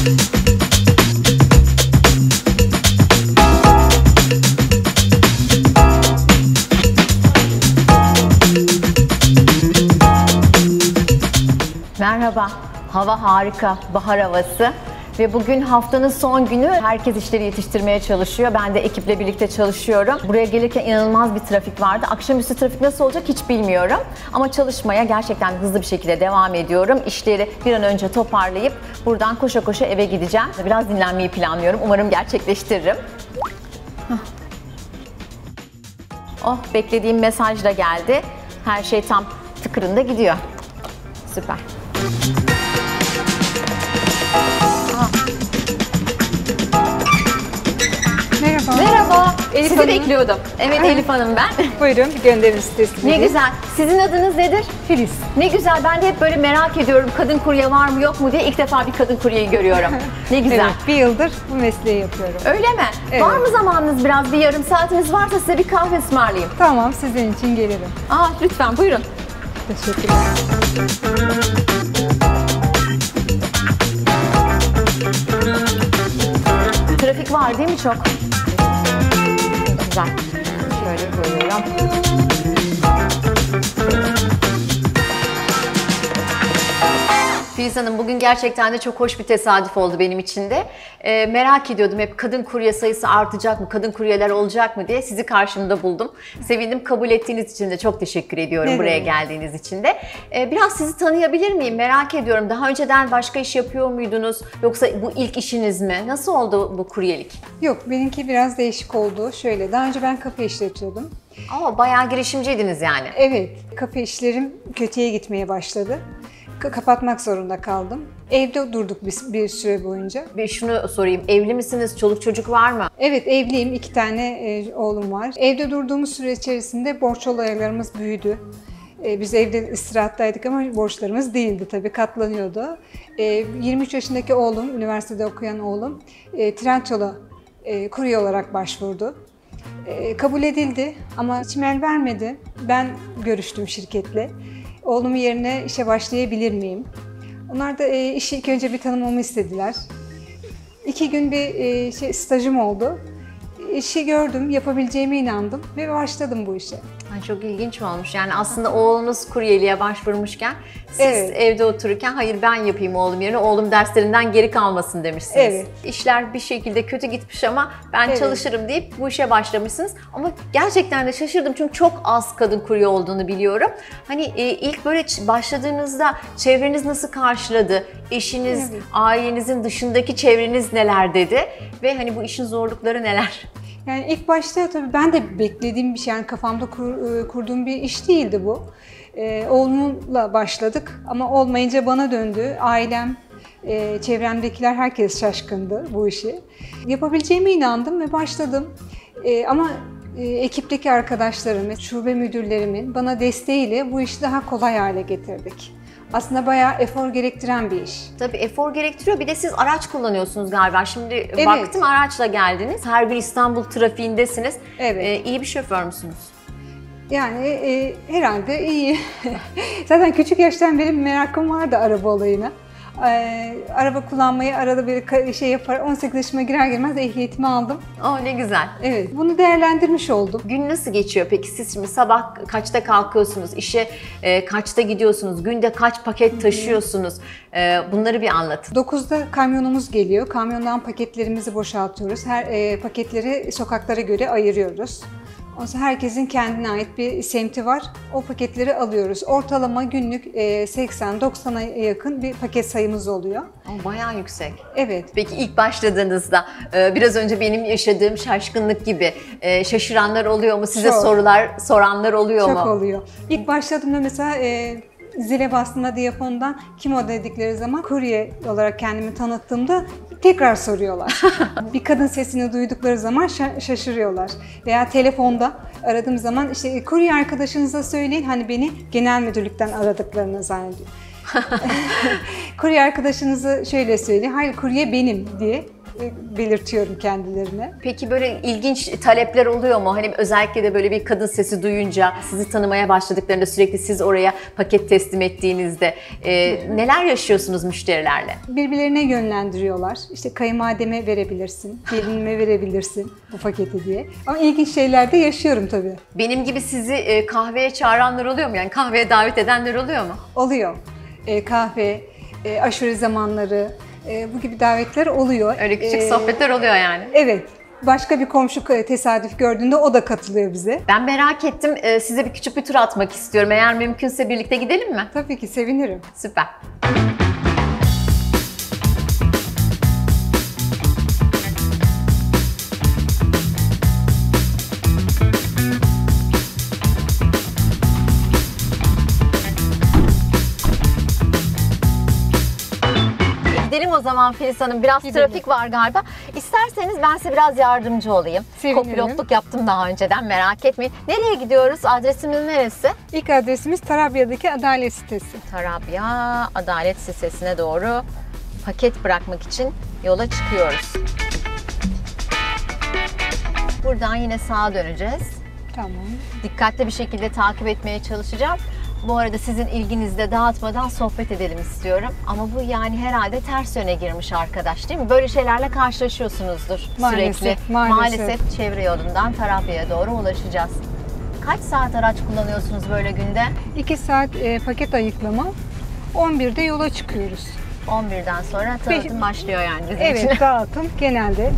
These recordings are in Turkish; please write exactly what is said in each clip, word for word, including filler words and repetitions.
Merhaba, hava harika, bahar havası ve bugün haftanın son günü. Herkes işleri yetiştirmeye çalışıyor. Ben de ekiple birlikte çalışıyorum. Buraya gelirken inanılmaz bir trafik vardı. Akşamüstü trafik nasıl olacak hiç bilmiyorum. Ama çalışmaya gerçekten hızlı bir şekilde devam ediyorum. İşleri bir an önce toparlayıp buradan koşa koşa eve gideceğim. Biraz dinlenmeyi planlıyorum. Umarım gerçekleştiririm. Oh, beklediğim mesaj da geldi. Her şey tam tıkırında gidiyor. Süper. Merhaba. Merhaba. Elif Sizi Hanım. bekliyordum. Evet, Elif Hanım ben. Buyurun, bir gönderim sitesi. Ne güzel. Sizin adınız nedir? Filiz. Ne güzel. Ben de hep böyle merak ediyorum. Kadın kurye var mı yok mu diye. İlk defa bir kadın kuryeyi görüyorum. Ne güzel. Evet, bir yıldır bu mesleği yapıyorum. Öyle mi? Evet. Var mı zamanınız biraz? Bir yarım saatiniz varsa size bir kahve ısmarlayayım. Tamam, sizin için gelirim. Aa, lütfen buyurun. Teşekkürler. Trafik var değil mi çok? Güzel. Şöyle koyuyorum. Filiz Hanım, bugün gerçekten de çok hoş bir tesadüf oldu benim için de. Ee, merak ediyordum hep kadın kurye sayısı artacak mı, kadın kuryeler olacak mı diye sizi karşımda buldum. Sevindim, kabul ettiğiniz için de çok teşekkür ediyorum Ne buraya demek? geldiğiniz için de. Ee, biraz sizi tanıyabilir miyim? Merak ediyorum. Daha önceden başka iş yapıyor muydunuz? Yoksa bu ilk işiniz mi? Nasıl oldu bu kuryelik? Yok, benimki biraz değişik oldu. Şöyle, daha önce ben kafe işletiyordum. Aa, bayağı girişimciydiniz yani. Evet, kafe işlerim kötüye gitmeye başladı. K- kapatmak zorunda kaldım. Evde durduk bir, bir süre boyunca. Bir şunu sorayım, evli misiniz? Çoluk çocuk var mı? Evet, evliyim. İki tane e, oğlum var. Evde durduğumuz süre içerisinde borç olaylarımız büyüdü. E, biz evde istirahattaydık ama borçlarımız değildi tabii, katlanıyordu. E, yirmi üç yaşındaki oğlum, üniversitede okuyan oğlum, e, Trendyol'a e, kurye olarak başvurdu. E, kabul edildi ama içim el vermedi. Ben görüştüm şirketle. Oğlumun yerine işe başlayabilir miyim? Onlar da e, işi ilk önce bir tanımamı istediler. İki gün bir e, şey, stajım oldu. İşi gördüm, yapabileceğime inandım ve başladım bu işe. Ay, çok ilginç olmuş. Yani aslında oğlunuz kuryeliğe başvurmuşken siz Evet. evde otururken hayır ben yapayım oğlum yerine, oğlum derslerinden geri kalmasın demişsiniz. Evet. İşler bir şekilde kötü gitmiş ama ben Evet. çalışırım deyip bu işe başlamışsınız. Ama gerçekten de şaşırdım çünkü çok az kadın kurye olduğunu biliyorum. Hani e, ilk böyle başladığınızda çevreniz nasıl karşıladı? Eşiniz, Evet. ailenizin dışındaki çevreniz neler dedi? Ve hani bu işin zorlukları neler? Yani ilk başta tabii ben de beklediğim bir şey, yani kafamda kur, kurduğum bir iş değildi bu. Ee, oğlumla başladık ama olmayınca bana döndü. Ailem, e, çevremdekiler, herkes şaşkındı bu işi. Yapabileceğime inandım ve başladım. E, ama e, ekipteki arkadaşlarım, şube müdürlerimin bana desteğiyle bu işi daha kolay hale getirdik. Aslında bayağı efor gerektiren bir iş. Tabii efor gerektiriyor. Bir de siz araç kullanıyorsunuz galiba. Şimdi Evet. baktım araçla geldiniz. Her gün İstanbul trafiğindesiniz. Evet. Ee, iyi bir şoför müsünüz? Yani e, herhalde iyi. Zaten küçük yaştan beri bir merakım vardı araba olayına. E, araba kullanmayı arada bir şey yapar. on sekiz yaşıma girer girmez ehliyetimi aldım. Oh, ne güzel. Evet, bunu değerlendirmiş oldum. Gün nasıl geçiyor peki? Siz şimdi sabah kaçta kalkıyorsunuz? İşe e, kaçta gidiyorsunuz? Günde kaç paket taşıyorsunuz? E, bunları bir anlatın. dokuzda kamyonumuz geliyor. Kamyondan paketlerimizi boşaltıyoruz. Her e, paketleri sokaklara göre ayırıyoruz. Ondan sonra herkesin kendine ait bir semti var. O paketleri alıyoruz. Ortalama günlük seksen doksana yakın bir paket sayımız oluyor. Oh, bayağı yüksek. Evet. Peki ilk başladığınızda e, biraz önce benim yaşadığım şaşkınlık gibi e, şaşıranlar oluyor mu? Size Çok. sorular soranlar oluyor mu? Çok oluyor. İlk başladığımda mesela e, zile bastığımda diyafondan kim o dedikleri zaman kurye olarak kendimi tanıttığımda tekrar soruyorlar. Bir kadın sesini duydukları zaman şa- şaşırıyorlar. Veya telefonda aradığım zaman işte kurye arkadaşınıza söyleyin, hani beni genel müdürlükten aradıklarını zannediyor. Kurye arkadaşınızı şöyle söyleyin, hayır kurye benim diye e, belirtiyorum kendilerine. Peki böyle ilginç talepler oluyor mu? Hani özellikle de böyle bir kadın sesi duyunca sizi tanımaya başladıklarında sürekli siz oraya paket teslim ettiğinizde e, neler yaşıyorsunuz müşterilerle? Birbirlerine yönlendiriyorlar. İşte kayınvalideme verebilirsin, gelinime verebilirsin bu paketi diye. Ama ilginç şeyler de yaşıyorum tabii. Benim gibi sizi e, kahveye çağıranlar oluyor mu? Yani kahveye davet edenler oluyor mu? Oluyor. E, kahve, e, aşure zamanları, e, bu gibi davetler oluyor. Öyle küçük E, sohbetler oluyor yani. Evet. Başka bir komşu tesadüf gördüğünde o da katılıyor bize. Ben merak ettim. E, size bir küçük bir tur atmak istiyorum. Eğer mümkünse birlikte gidelim mi? Tabii ki sevinirim. Süper. Gidelim o zaman Filiz Hanım. Biraz Gidelim. trafik var galiba. İsterseniz ben size biraz yardımcı olayım. Sevinirim. Kopilotluk yaptım daha önceden, merak etmeyin. Nereye gidiyoruz? Adresimiz neresi? İlk adresimiz Tarabya'daki Adalet sitesi. Tarabya Adalet sitesine doğru paket bırakmak için yola çıkıyoruz. Buradan yine sağa döneceğiz. Tamam. Dikkatli bir şekilde takip etmeye çalışacağım. Bu arada sizin ilginizi de dağıtmadan sohbet edelim istiyorum. Ama bu yani herhalde ters yöne girmiş arkadaş, değil mi? Böyle şeylerle karşılaşıyorsunuzdur Maalesef, sürekli. maalesef. çevre yolundan Tarabya'ya doğru ulaşacağız. Kaç saat araç kullanıyorsunuz böyle günde? iki saat e, paket ayıklama. on birde yola çıkıyoruz. on birden sonra tanıtım Beş- başlıyor yani bizim Evet, için. dağıtım genelde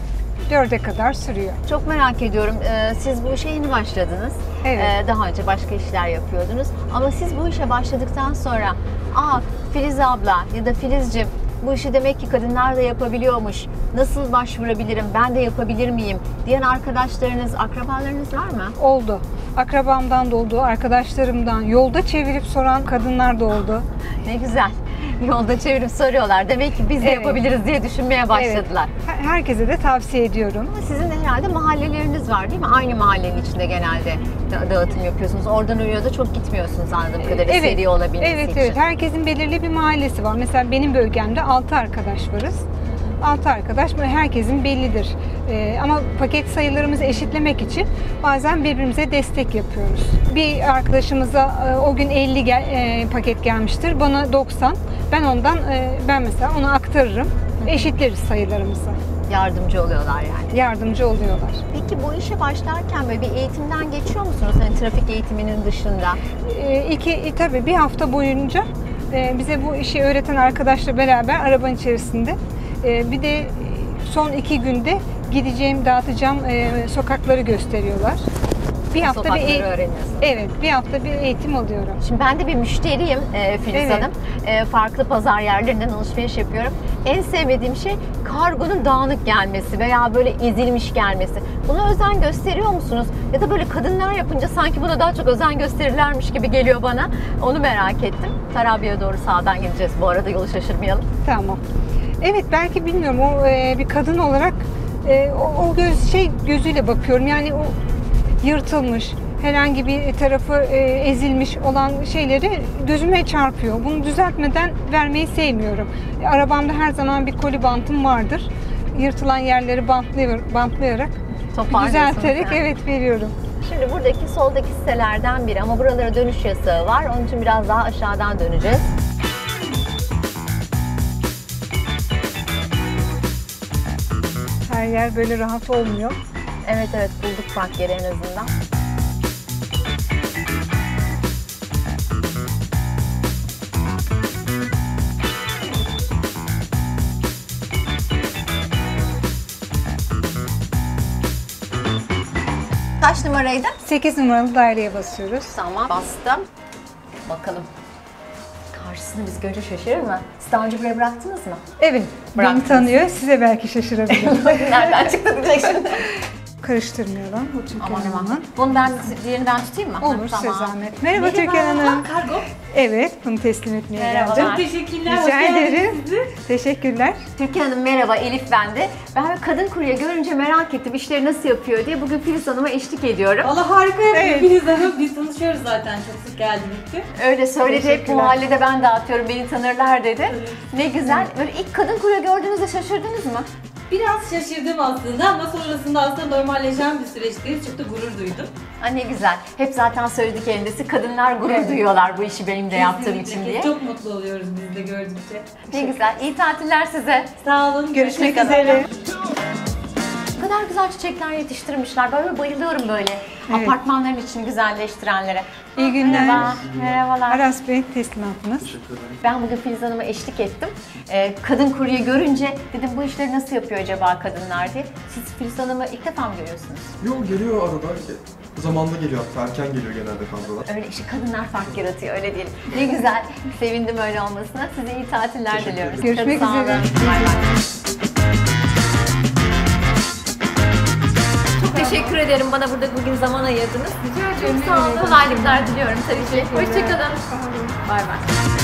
dörde kadar sürüyor. Çok merak ediyorum. Ee, siz bu işe yeni başladınız. Evet. Ee, daha önce başka işler yapıyordunuz. Ama siz bu işe başladıktan sonra, aa Filiz abla ya da Filizciğim, bu işi demek ki kadınlar da yapabiliyormuş. Nasıl başvurabilirim? Ben de yapabilir miyim? Diyen arkadaşlarınız, akrabalarınız var mı? Oldu. Akrabamdan da oldu, arkadaşlarımdan, yolda çevirip soran kadınlar da oldu. Ne güzel. Yolda çevirip soruyorlar. Demek ki biz de Evet. yapabiliriz diye düşünmeye başladılar. Evet. Her- Herkese de tavsiye ediyorum. Ama sizin de herhalde mahalleleriniz var, değil mi? Aynı mahallenin içinde genelde da- dağıtım yapıyorsunuz. Oradan oraya da çok gitmiyorsunuz anladığım kadarıyla, seri olabilmesi evet, için. Evet, herkesin belirli bir mahallesi var. Mesela benim bölgemde altı arkadaş varız. altı arkadaş, böyle herkesin bellidir. Ee, ama paket sayılarımızı eşitlemek için bazen birbirimize destek yapıyoruz. Bir arkadaşımıza e, o gün elli gel, e, paket gelmiştir, bana doksan. Ben ondan, e, ben mesela onu aktarırım. Eşitleriz sayılarımızı. Yardımcı oluyorlar yani. Yardımcı oluyorlar. Peki bu işe başlarken böyle bir eğitimden geçiyor musunuz? Hani trafik eğitiminin dışında. E, iki, e, tabii bir hafta boyunca e, bize bu işi öğreten arkadaşla beraber arabanın içerisinde. E, bir de son iki günde gideceğim, dağıtacağım e, sokakları gösteriyorlar. Bir hafta bir Sokakları eğitim. öğreniyorsunuz. Evet, bir hafta bir eğitim alıyorum. Şimdi ben de bir müşteriyim e, Filiz Evet. Hanım. E, farklı pazar yerlerinden alışveriş yapıyorum. En sevmediğim şey kargonun dağınık gelmesi veya böyle ezilmiş gelmesi. Buna özen gösteriyor musunuz? Ya da böyle kadınlar yapınca sanki buna daha çok özen gösterirlermiş gibi geliyor bana. Onu merak ettim. Tarabya'ya doğru sağdan gideceğiz. Bu arada yolu şaşırmayalım. Tamam. Evet, belki bilmiyorum, o e, bir kadın olarak e, o, o göz şey gözüyle bakıyorum. Yani o yırtılmış, herhangi bir tarafı e, ezilmiş olan şeyleri gözüme çarpıyor. Bunu düzeltmeden vermeyi sevmiyorum. E, arabamda her zaman bir koli bantım vardır. Yırtılan yerleri bantlıyor, bantlayarak, Toparlıyorsunuz düzelterek yani. evet veriyorum. Şimdi buradaki soldaki sitelerden biri ama buralara dönüş yasağı var. Onun için biraz daha aşağıdan döneceğiz. Her yer böyle rahat olmuyor. Evet evet, bulduk park yeri en azından. Kaç numaraydı? sekiz numaralı daireye basıyoruz. Tamam, bastım. Bakalım. Karşısını biz görünce şaşırır mı? Siz daha önce buraya bıraktınız mı? Evet, Bıraktınız. beni tanıyor. Size belki şaşırabilir. Nereden çıktı diyecek şimdi. Karıştırmayalım bu Türkan Aman aman. Hanım'ın. Bunu ben, diğerini ben tutayım mı? Olur, Ha, size zahmet. Merhaba Türkan Hanım. Ha, kargo. Evet, bunu teslim etmeye Merhabalar. geldim. Çok Teşekkürler. Rica ederim. Teşekkürler. Türkan Hanım merhaba, Elif ben de. Ben bir kadın kurye görünce merak ettim işleri nasıl yapıyor diye. Bugün Filiz Hanım'a eşlik ediyorum. Valla harika yapıyor Evet. Filiz Hanım. Biz tanışıyoruz zaten. Çok sık geldi gitti. Öyle söyledi, hep bu Teşekkürler. mahallede ben dağıtıyorum, beni tanırlar dedi. Ne güzel. Böyle ilk kadın kurye gördüğünüzde şaşırdınız mı? Biraz şaşırdım aslında ama sonrasında aslında normalleşen bir süreçteyiz. Çok da gurur duydum. Ha, ne güzel. Hep zaten söyledik kendisi. Kadınlar gurur duyuyorlar bu işi benim de yaptığım Kesinlikle. için diye. Çok mutlu oluyoruz biz de gördükçe. Ne güzel. İyi tatiller size. Sağ olun. Görüşmek Hoşça kalın. üzere. Ne kadar güzel çiçekler yetiştirmişler. Ben böyle bayılıyorum böyle Evet. apartmanların içini güzelleştirenlere. İyi günler. Merhaba, merhabalar. Aras Bey teslimatınız. Ben bugün Filiz Hanım'a eşlik ettim. Ee, kadın kuryeyi görünce dedim bu işleri nasıl yapıyor acaba kadınlar diye. Siz Filiz Hanım'ı ilk defa mı görüyorsunuz? Yok geliyor arada. Zamanında geliyor hatta erken geliyor genelde kadrolar. Öyle işte kadınlar fark yaratıyor öyle diyelim. Ne güzel. Sevindim öyle olmasına. Size iyi tatiller Teşekkür diliyoruz. ederim. Görüşmek Çok sağ olun. üzere. Bay bay. Çok teşekkür ederim bana burada bugün zaman ayırdınız. Rica ederim. Sağ olun. Kolaylıklar diliyorum tabii ki. Hoşçakalın. Bay bay.